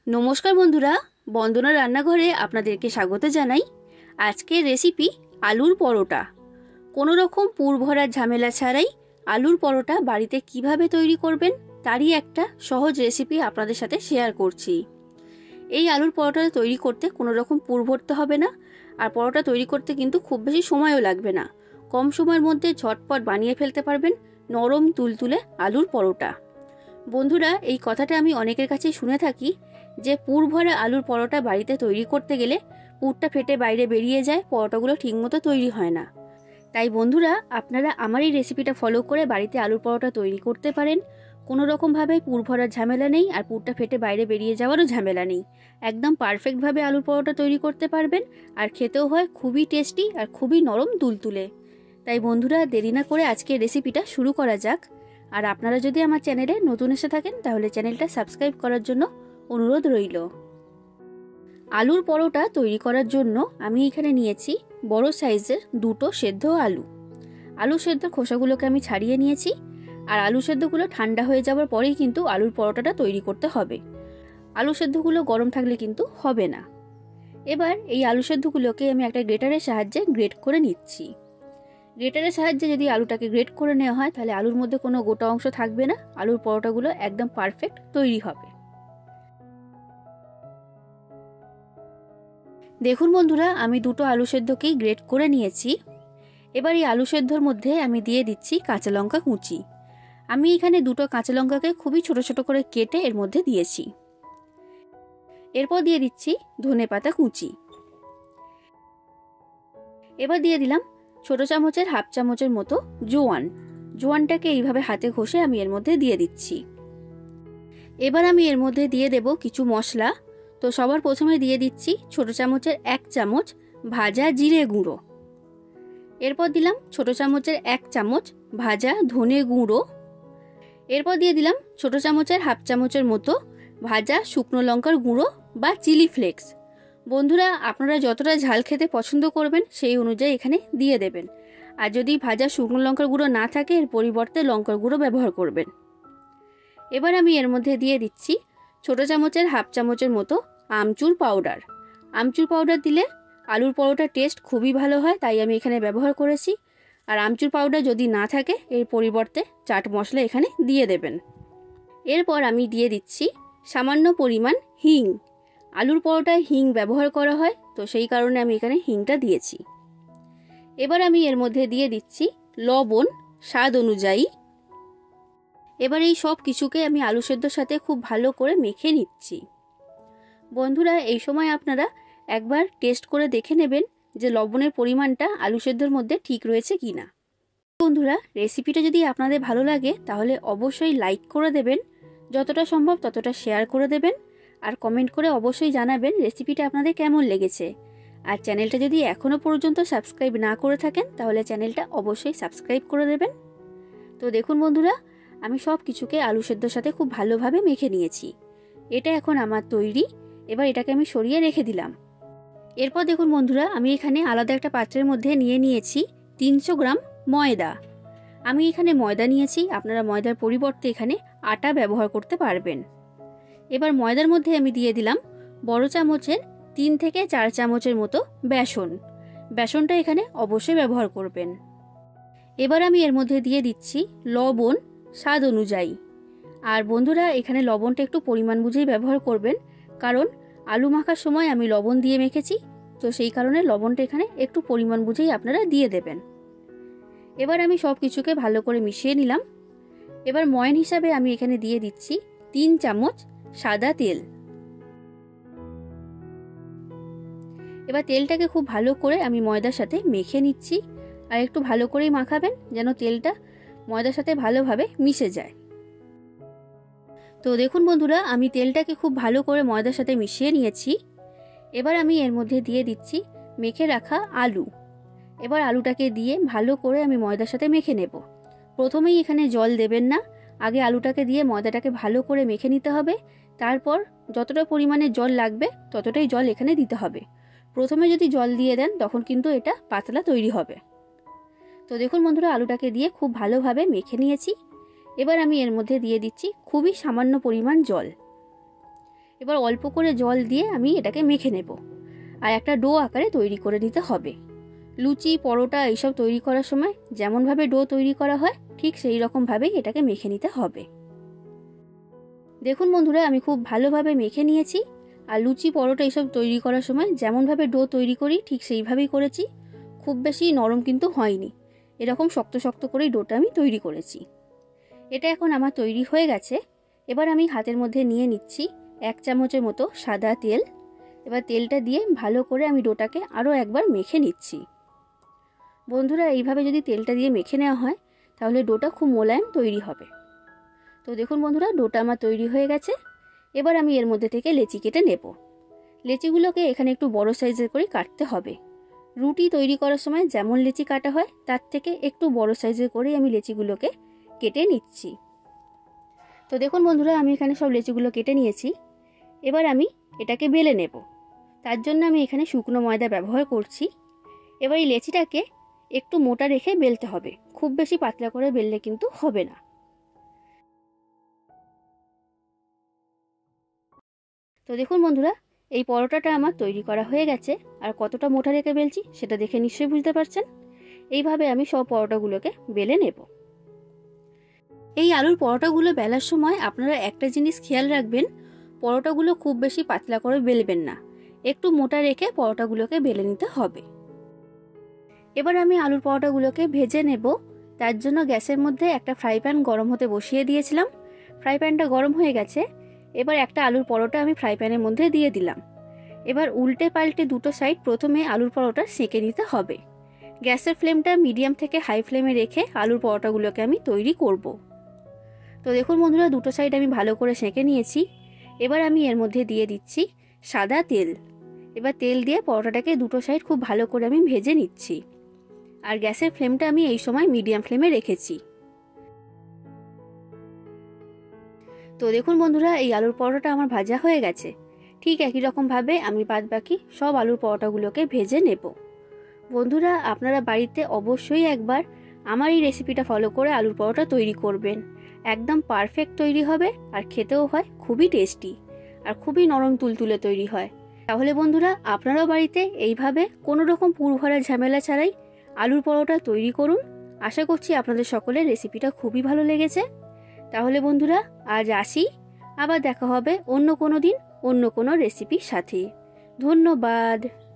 নমস্কার বন্ধুরা, বন্দনা রান্নাঘরে আপনাদেরকে স্বাগত জানাই। আজকের রেসিপি আলুর পরোটা। কোনো রকম পুর ভরার ঝামেলা ছাড়াই আলুর পরোটা বাড়িতে কিভাবে তৈরি করবেন তারই একটা সহজ রেসিপি আপনাদের সাথে শেয়ার করছি। এই আলুর পরোটা তৈরি করতে কোনো রকম পুর ভরতে হবে না, আর পরোটা তৈরি করতে কিন্তু খুব বেশি সময়ও লাগবে না। কম সময়ের মধ্যে ঝটপট বানিয়ে ফেলতে পারবেন নরম তুলতুলে আলুর পরোটা। বন্ধুরা, এই কথাটা আমি অনেকের কাছেই শুনে থাকি যে পুর ভরা আলুর পরোটা বাড়িতে তৈরি করতে গেলে পুরটা ফেটে বাইরে বেরিয়ে যায়, পরোটাগুলো ঠিকমতো তৈরি হয় না। তাই বন্ধুরা, আপনারা আমার এই রেসিপিটা ফলো করে বাড়িতে আলুর পরোটা তৈরি করতে পারেন। কোনো রকমভাবে পুর ভরার ঝামেলা নেই, আর পুরটা ফেটে বাইরে বেরিয়ে যাওয়ারও ঝামেলা নেই। একদম পারফেক্টভাবে আলুর পরোটা তৈরি করতে পারবেন, আর খেতেও হয় খুবই টেস্টি আর খুবই নরম তুলতুলে। তাই বন্ধুরা, দেরি না করে আজকের রেসিপিটা শুরু করা যাক। আর আপনারা যদি আমার চ্যানেলে নতুন এসে থাকেন তাহলে চ্যানেলটা সাবস্ক্রাইব করার জন্য অনুরোধ রইল। আলুর পরোটা তৈরি করার জন্য আমি এখানে নিয়েছি বড় সাইজের দুটো সেদ্ধ আলু। আলু সেদ্ধ খোসাগুলোকে আমি ছাড়িয়ে নিয়েছি, আর আলু সেদ্ধগুলো ঠান্ডা হয়ে যাওয়ার পরেই কিন্তু আলুর পরোটাটা তৈরি করতে হবে। আলু সেদ্ধগুলো গরম থাকলে কিন্তু হবে না। এবার এই আলু সেদ্ধগুলোকে আমি একটা গ্রেটারের সাহায্যে গ্রেট করে নিচ্ছি। গ্রেটারের সাহায্যে যদি আলুটাকে গ্রেট করে নেওয়া হয় তাহলে আলুর মধ্যে কোনো গোটা অংশ থাকবে না, আলুর পরোটাগুলো একদম পারফেক্ট তৈরি হবে। দেখুন বন্ধুরা, আমি দুটো আলু সেদ্ধকেই গ্রেট করে নিয়েছি। এবার এই আলু সেদ্ধর মধ্যে আমি দিয়ে দিচ্ছি কাঁচা লঙ্কা কুচি। আমি এখানে দুটো কাঁচা লঙ্কাকে খুবই ছোট ছোট করে কেটে এর মধ্যে দিয়েছি। এরপর দিয়ে দিচ্ছি ধনেপাতা কুচি। এবার দিয়ে দিলাম ছোট চামচের হাফ চামচের মতো জোয়ান। জোয়ানটাকে এইভাবে হাতে ঘষে আমি এর মধ্যে দিয়ে দিচ্ছি। এবার আমি এর মধ্যে দিয়ে দেব কিছু মশলা। তো সবার প্রথমে দিয়ে দিচ্ছি ছোট চামচের 1 চামচ ভাজা জিরে গুঁড়ো। এরপর দিলাম ছোট চামচের 1 চামচ ভাজা ধনে গুঁড়ো। এরপর দিয়ে দিলাম ছোট চামচের হাফ চামচের মতো ভাজা শুকনো লঙ্কার গুঁড়ো বা চিলি ফ্লেক্স। বন্ধুরা, আপনারা যতটা ঝাল খেতে পছন্দ করবেন সেই অনুযায়ী এখানে দিয়ে দেবেন। আর যদি ভাজা শুকনো লঙ্কার গুঁড়ো না থাকে এর পরিবর্তে লঙ্কার গুঁড়ো ব্যবহার করবেন। এবার আমি এর মধ্যে দিয়ে দিচ্ছি ছোট চামচের হাফ চামচের মতো আমচুর পাউডার। আমচুর পাউডার দিলে আলুর পরোটার টেস্ট খুবই ভালো হয়, তাই আমি এখানে ব্যবহার করেছি। আর আমচুর পাউডার যদি না থাকে এর পরিবর্তে চাট মশলা এখানে দিয়ে দেবেন। এরপর আমি দিয়ে দিচ্ছি সামান্য পরিমাণ হিং। আলুর পরোটায় হিং ব্যবহার করা হয়, তো সেই কারণে আমি এখানে হিংটা দিয়েছি। এবার আমি এর মধ্যে দিয়ে দিচ্ছি লবণ স্বাদ অনুযায়ী। এবার এই সব কিছুকে আমি আলু সেদ্ধর সাথে খুব ভালো করে মেখে নিচ্ছি। বন্ধুরা, এই সময় আপনারা একবার টেস্ট করে দেখে নেবেন যে লবণের পরিমাণটা আলু সেদ্ধর মধ্যে ঠিক রয়েছে কিনা। বন্ধুরা, রেসিপিটা যদি আপনাদের ভালো লাগে তাহলে অবশ্যই লাইক করে দেবেন, যতটা সম্ভব ততটা শেয়ার করে দেবেন, আর কমেন্ট করে অবশ্যই জানাবেন রেসিপিটা আপনাদের কেমন লেগেছে। আর চ্যানেলটা যদি এখনও পর্যন্ত সাবস্ক্রাইব না করে থাকেন তাহলে চ্যানেলটা অবশ্যই সাবস্ক্রাইব করে দেবেন। তো দেখুন বন্ধুরা, আমি সব কিছুকে আলু সেদ্ধর সাথে খুব ভালোভাবে মেখে নিয়েছি। এটা এখন আমার তৈরি। এবার এটাকে আমি সরিয়ে রেখে দিলাম। এরপর দেখুন বন্ধুরা, আমি এখানে আলাদা একটা পাত্রের মধ্যে নিয়েছি 300 গ্রাম ময়দা। আমি এখানে ময়দা নিয়েছি, আপনারা ময়দার পরিবর্তে এখানে আটা ব্যবহার করতে পারবেন। এবার ময়দার মধ্যে আমি দিয়ে দিলাম বড় চামচের 3 থেকে 4 চামচের মতো বেসন। বেসনটা এখানে অবশ্যই ব্যবহার করবেন। এবার আমি এর মধ্যে দিয়ে দিচ্ছি লবণ স্বাদ অনুযায়ী। আর বন্ধুরা, এখানে লবণটা একটু পরিমাণ বুঝেই ব্যবহার করবেন, কারণ আলু মাখার সময় আমি লবণ দিয়ে মেখেছি, তো সেই কারণে লবণটা এখানে একটু পরিমাণ বুঝেই আপনারা দিয়ে দেবেন। এবার আমি সব কিছুকে ভালো করে মিশিয়ে নিলাম। এবার ময়ান হিসাবে আমি এখানে দিয়ে দিচ্ছি 3 চামচ সাদা তেল। এবার তেলটাকে খুব ভালো করে আমি ময়দার সাথে মেখে নিচ্ছি, আর একটু ভালো করেই মাখাবেন যেন তেলটা ময়দার সাথে ভালোভাবে মিশে যায়। তো দেখুন বন্ধুরা, আমি তেলটাকে খুব ভালো করে ময়দার সাথে মিশিয়ে নিয়েছি। এবার আমি এর মধ্যে দিয়ে দিচ্ছি মেখে রাখা আলু। এবার আলুটাকে দিয়ে ভালো করে আমি ময়দার সাথে মেখে নেব। প্রথমেই এখানে জল দেবেন না, আগে আলুটাকে দিয়ে ময়দাটাকে ভালো করে মেখে নিতে হবে। তারপর যতটা পরিমাণে জল লাগবে ততটাই জল এখানে দিতে হবে। প্রথমে যদি জল দিয়ে দেন তখন কিন্তু এটা পাতলা তৈরি হবে। তো দেখুন বন্ধুরা, আলুটাকে দিয়ে খুব ভালোভাবে মেখে নিয়েছি। এবার আমি এর মধ্যে দিয়ে দিচ্ছি খুবই সামান্য পরিমাণ জল। এবার অল্প করে জল দিয়ে আমি এটাকে মেখে নেব, আর একটা ডো আকারে তৈরি করে নিতে হবে। লুচি, পরোটা এইসব তৈরি করার সময় যেমনভাবে ডো তৈরি করা হয় ঠিক সেই রকমভাবেই এটাকে মেখে নিতে হবে। দেখুন বন্ধুরা, আমি খুব ভালোভাবে মেখে নিয়েছি। আর লুচি, পরোটা এইসব তৈরি করার সময় যেমনভাবে ডো তৈরি করি ঠিক সেইভাবেই করেছি। খুব বেশি নরম কিন্তু হয়নি, এরকম শক্ত শক্ত করেই ডোটা আমি তৈরি করেছি। এটা এখন আমার তৈরি হয়ে গেছে। এবার আমি হাতের মধ্যে নিয়ে নিচ্ছি 1 চামচের মতো সাদা তেল। এবার তেলটা দিয়ে ভালো করে আমি ডোটাকে আরও একবার মেখে নিচ্ছি। বন্ধুরা, এইভাবে যদি তেলটা দিয়ে মেখে নেওয়া হয় তাহলে ডোটা খুব মোলায়েম তৈরি হবে। তো দেখুন বন্ধুরা, ডোটা আমার তৈরি হয়ে গেছে। এবার আমি এর মধ্যে থেকে লেচি কেটে নেব। লেচিগুলোকে এখানে একটু বড় সাইজের করে কাটতে হবে। রুটি তৈরি করার সময় যেমন লেচি কাটা হয় তার থেকে একটু বড় সাইজের করেই আমি লেচিগুলোকে কেটে নিচ্ছি। তো দেখুন বন্ধুরা, আমি এখানে সব লেচিগুলো কেটে নিয়েছি। এবার আমি এটাকে বেলে নেব। তার জন্য আমি এখানে শুকনো ময়দা ব্যবহার করছি। এবার এই লেচিটাকে একটু মোটা রেখে বেলতে হবে, খুব বেশি পাতলা করে বেললে কিন্তু হবে না। তো দেখুন বন্ধুরা, এই পরোটাটা আমার তৈরি করা হয়ে গেছে। আর কতটা মোটা রেখে বেলছি সেটা দেখে নিশ্চয়ই বুঝতে পারছেন। এইভাবে আমি সব পরোটাগুলোকে বেলে নেব। এই আলুর পরোটাগুলো বেলার সময় আপনারা একটা জিনিস খেয়াল রাখবেন, পরোটাগুলো খুব বেশি পাতলা করে বেলবেন না, একটু মোটা রেখে পরোটাগুলোকে বেলে নিতে হবে। এবার আমি আলুর পরোটাগুলোকে ভেজে নেব। তার জন্য গ্যাসের মধ্যে একটা ফ্রাই প্যান গরম হতে বসিয়ে দিয়েছিলাম। ফ্রাই প্যানটা গরম হয়ে গেছে। এবার একটা আলুর পরোটা আমি ফ্রাই প্যানের মধ্যে দিয়ে দিলাম। এবার উল্টে পাল্টে দুটো সাইড প্রথমে আলুর পরোটা সেঁকে নিতে হবে। গ্যাসের ফ্লেমটা মিডিয়াম থেকে হাই ফ্লেমে রেখে আলুর পরোটাগুলোকে আমি তৈরি করব। তো দেখুন বন্ধুরা, দুটো সাইড আমি ভালো করে সেঁকে নিয়েছি। এবার আমি এর মধ্যে দিয়ে দিচ্ছি সাদা তেল। এবার তেল দিয়ে পরোটাটাকে দুটো সাইড খুব ভালো করে আমি ভেজে নিচ্ছি। আর গ্যাসের ফ্লেমটা আমি এই সময় মিডিয়াম ফ্লেমে রেখেছি। তো দেখুন বন্ধুরা, এই আলুর পরোটাটা আমার ভাজা হয়ে গেছে। ঠিক একই রকমভাবে আমি বাদবাকি সব আলুর পরোটাগুলোকে ভেজে নেব। বন্ধুরা, আপনারা বাড়িতে অবশ্যই একবার আমার এই রেসিপিটা ফলো করে আলুর পরোটা তৈরি করবেন। একদম পারফেক্ট তৈরি হবে, আর খেতেও হয় খুবই টেস্টি, আর খুবই নরম তুলতুলে তৈরি হয়। তাহলে বন্ধুরা, আপনারাও বাড়িতে এইভাবে কোনো রকম পুরভরা ঝামেলা ছাড়াই আলুর পরোটা তৈরি করুন। আশা করছি আপনাদের সকলের রেসিপিটা খুবই ভালো লেগেছে। তাহলে বন্ধুরা, আজ আসি। আবার দেখা হবে অন্য কোনো দিন অন্য কোনো রেসিপির সাথে। ধন্যবাদ।